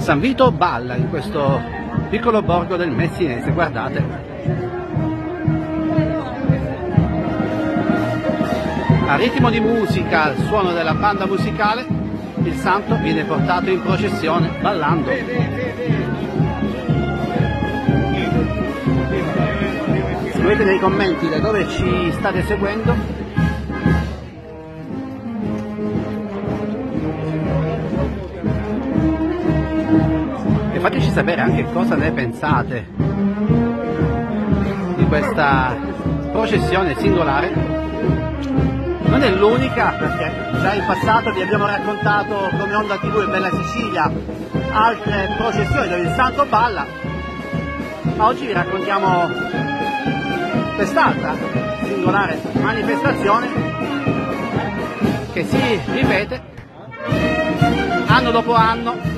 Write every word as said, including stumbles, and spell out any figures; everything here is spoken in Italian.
San Vito balla in questo piccolo borgo del Messinese, guardate. A ritmo di musica, al suono della banda musicale, il santo viene portato in processione ballando. Scrivete nei commenti da dove ci state seguendo. E fateci sapere anche cosa ne pensate di questa processione singolare. Non è l'unica, perché già in passato vi abbiamo raccontato come Onda tivù e Bella Sicilia altre processioni dove il santo balla, ma oggi vi raccontiamo quest'altra singolare manifestazione che si ripete anno dopo anno